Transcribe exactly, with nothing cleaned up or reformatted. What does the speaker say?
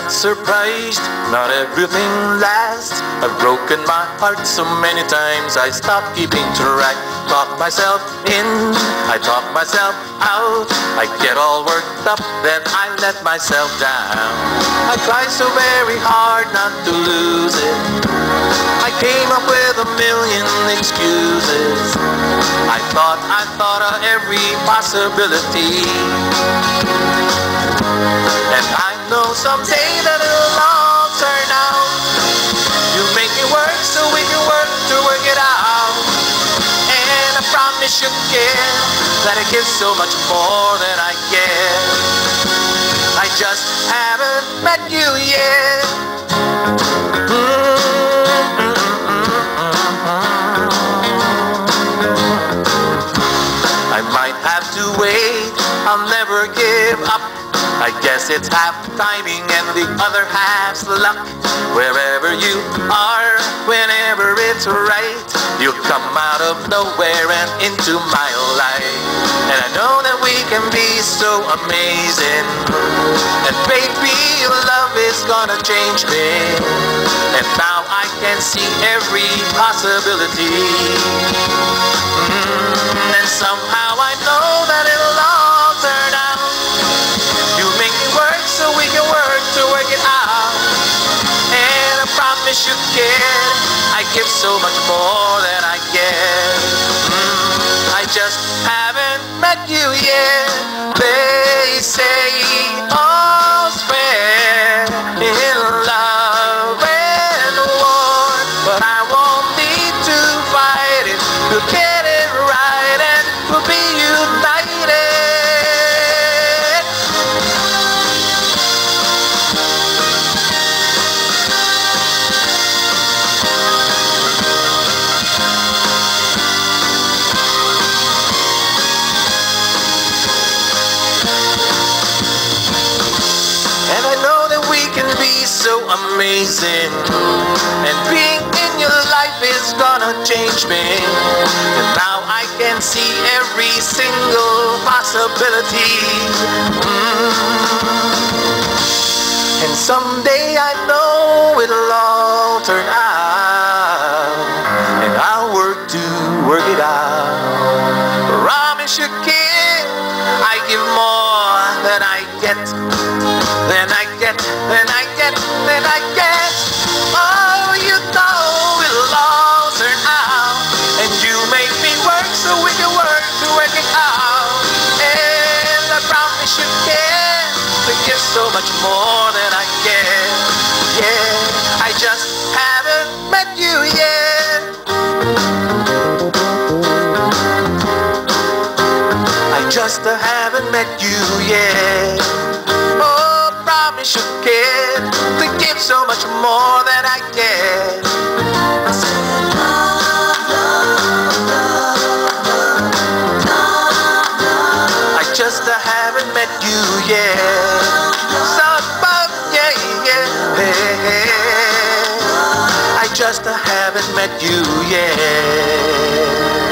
not surprised, not everything lasts. I've broken my heart so many times I stopped keeping track. Talk myself in, I talk myself out. I get all worked up, then I let myself down. I try so very hard not to lose it. I came up with a million excuses. I thought, I thought of every possibility. And I know someday that it'll all turn out. You make it work so we can work to work it out. And I promise you, kid, that it gives so much more than I get. I just haven't met you yet. I might have to wait, I'll never give up. I guess it's half timing and the other half's luck. Wherever you are, whenever it's right, you'll come out of nowhere and into my life. And I know that we can be so amazing. And baby, your love is gonna change me. And now I can see every possibility. Mm, and somehow I know that it'll all turn out. You make it work so we can work to work it out. And I promise you, kid, I give so much more than I get. Mm, I just haven't met you yet. They say all's fair in love and war, but I won't need to fight it. We'll get it right and we'll be united. And I know that we can be so amazing. And being in your life is gonna change me. And now I can see every single possibility. Mm. And someday I know it'll all turn out. And I'll work to work it out. Promise you, kid, I give more than I get. Then I get, then I get, then I get. Oh, you know it'll all turn out. And you make me work so we can work to work it out. And I promise you can to give so much more than I get. Yeah, I just haven't met you yet. I just haven't met you yet. Oh, promise you, kid, to give so much more than I get. I said love, love, love, love, love. I just haven't met you yet. So, but yeah, yeah, yeah. I just haven't met you yet.